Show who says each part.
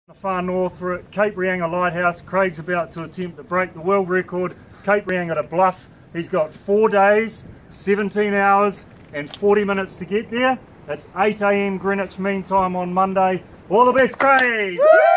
Speaker 1: Far north, we're at Cape Reinga Lighthouse. Craig's about to attempt to break the world record. Cape Reinga to Bluff. He's got 4 days, 17 hours and 40 minutes to get there. It's 8 AM Greenwich Mean Time on Monday. All the best, Craig! Woo!